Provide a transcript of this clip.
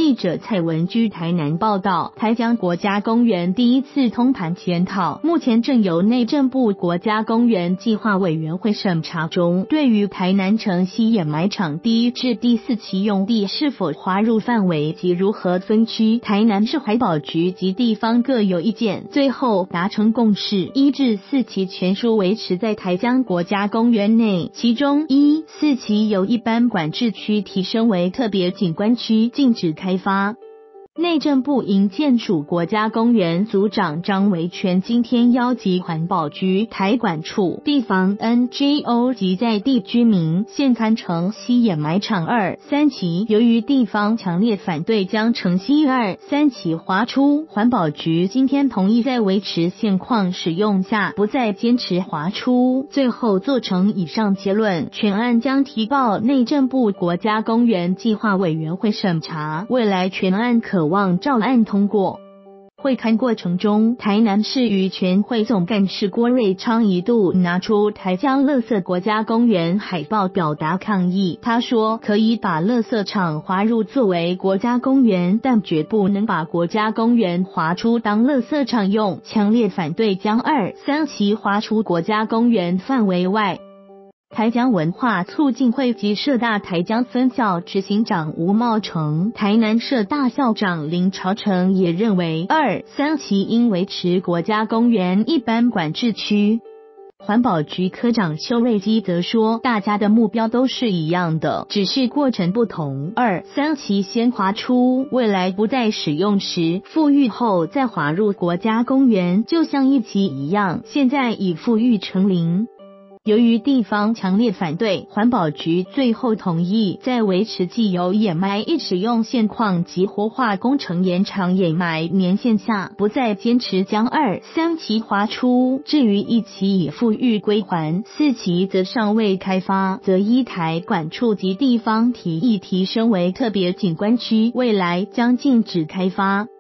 记者蔡文居台南报道，台江国家公园第一次通盘检讨，目前正由内政部国家公园计划委员会审查中。对于台南城西掩埋场第1至第4期用地是否划入范围及如何分区，台南市环保局及地方各有意见，最后达成共识，1至4期全数维持在台江国家公园内，其中1、4期由一般管制区提升为特别景观区，禁止开发。内政部营建署国家公园组长张维全今天邀集环保局、台管处、地方 NGO 及在地居民，现勘城西掩埋场2、3期，由于地方强烈反对将城西2、3期划出，环保局今天同意在维持现况使用下，不再坚持划出。最后做成以上结论，全案将提报内政部国家公园计划委员会审查，未来全案可望照案通过。会勘过程中，台南市渔权会总干事郭瑞昌一度拿出台江垃圾国家公园海报表达抗议。他说，可以把垃圾场划入作为国家公园，但绝不能把国家公园划出当垃圾场用，强烈反对将2、3期划出国家公园范围外。台江文化促进会及社大台江分校执行长吴茂成、台南社大校长林朝成也认为2、3期应维持国家公园一般管制区。环保局科长邱瑞基则说，大家的目标都是一样的，只是过程不同。2、3期先划出，未来不再使用时，复育后再划入国家公园，就像1期一样，现在已复育成林。由于地方强烈反对，环保局最后同意在维持既有掩埋一使用现况及活化工程延长掩埋年限下，不再坚持将2、3期划出。至于1期已复育归还，4期则尚未开发，则依台管处及地方提议提升为特别景观区，未来将禁止开发。